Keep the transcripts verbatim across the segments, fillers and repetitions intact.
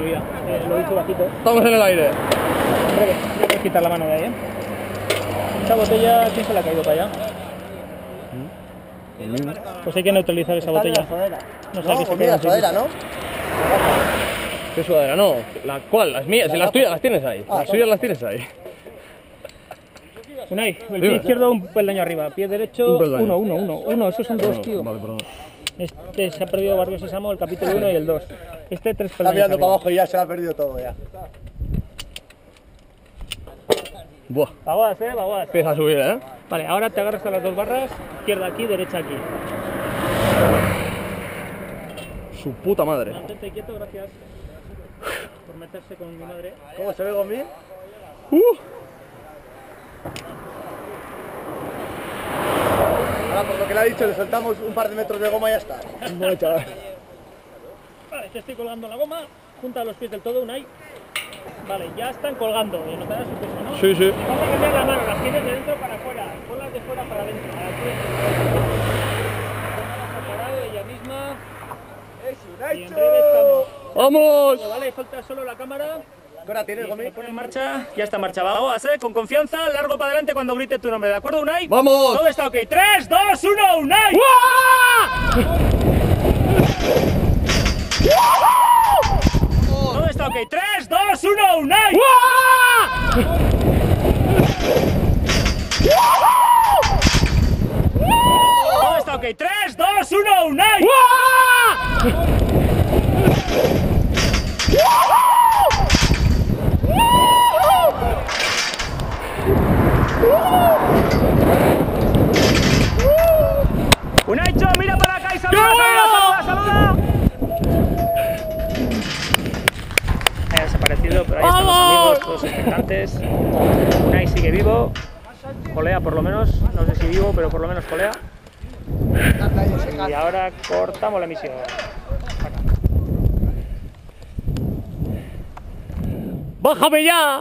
olvida. Eh, lo he dicho bajito. Estamos en el aire. Hombre, voy a quitar la mano de ahí, ¿eh? Esa botella, ¿quién se la ha caído para allá? Pues hay que neutralizar esa botella. No sé qué se queda. sudadera, ¿no? ¿Qué sudadera? No. ¿La cuál? Las mías. Si las tuyas las tienes ahí. Las suyas las tienes ahí. Unai, el pie izquierdo un peldaño arriba, pie derecho, Un peldaño. uno, uno, uno, uno, esos son dos, tío. Vale, perdón. Este se ha perdido Barrio Sésamo, el capítulo uno y el dos. Este tres Está peldaños mirando para arriba. abajo y ya se ha perdido todo ya. Buah. Baguas, eh, baguas. Empieza a subir, ¿eh? Vale, ahora te agarras a las dos barras, izquierda aquí, derecha aquí. Su puta madre. Mantente quieto, gracias por meterse con mi madre. ¿Cómo se ve Gomi? Uh. Ahora, por lo que le ha dicho, le soltamos un par de metros de goma y ya está. Bueno, chaval. Vale, te estoy colgando la goma, junta los pies del todo, Unai. Vale, ya están colgando, eh, notarás su peso, ¿no? Sí, sí. Vamos a cambiar la mano, las tienes de dentro para afuera, ponlas de fuera para adentro. Aquí. Ponlas parado ella misma. Y en breve estamos. ¡Vamos! Vale, falta solo la cámara. ¿Qué hora tienes, Se Gomi? pone en marcha, ya está en marcha. Vamos, eh, con confianza, largo para adelante cuando grite tu nombre, ¿de acuerdo, Unai? ¡Vamos! Todo está ok. tres, dos, uno, Unai. Todo está ok. tres, dos, uno, Unai. Todo está ok. tres, dos, uno, Unai. Unaicho, mira para acá y saluda, saluda, saluda, saluda. Ha desaparecido, pero ahí están los amigos, todos expectantes. Unai sigue vivo. Colea por lo menos, no sé si vivo, pero por lo menos colea. Y ahora cortamos la emisión. ¡Bájame ya!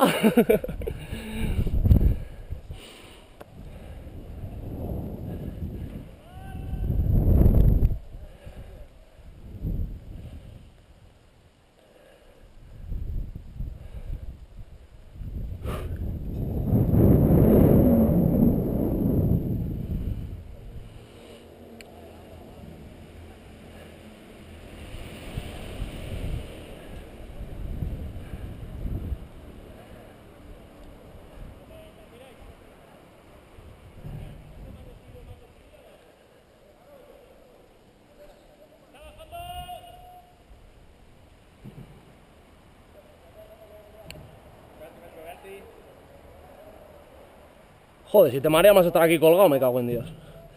Joder, si te marea más estar aquí colgado, me cago en Dios.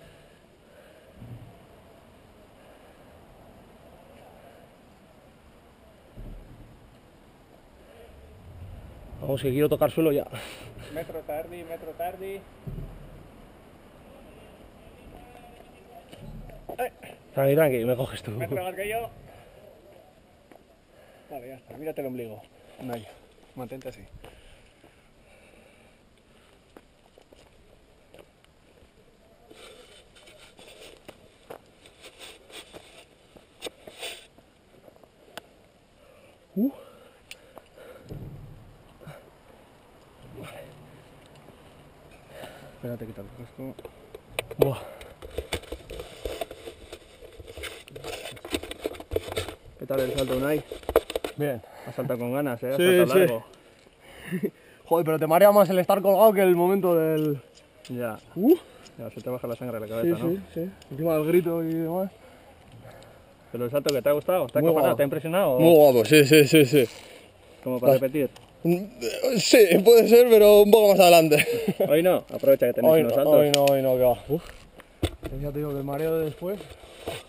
Vamos, que quiero tocar suelo ya. Metro tardi, metro tardi. Tranqui, tranqui, me coges tú. Metro más que yo. Vale, ya está, mírate el ombligo. Unai, mantente así. Uh. Espérate, quita el casco. Buah. ¿Qué tal el salto, Unai? Bien. Has saltado con ganas, eh. Has Sí, saltado sí. largo. Joder, pero te marea más el estar colgado que el momento del... Ya. Uh. Ya, se te baja la sangre a la Sí, cabeza, ¿no? sí, sí. Encima del grito y demás. Pero el salto que te ha gustado, ¿te ha Muy acojonado? guapo. ¿Te ha impresionado? Muy guapo, sí, sí, sí, sí. Como para Vas- repetir. Sí, puede ser, pero un poco más adelante. Hoy no, aprovecha que tenéis Hoy unos no, saltos. hoy no, hoy no, que va. Uf. Ya te digo que el mareo de después.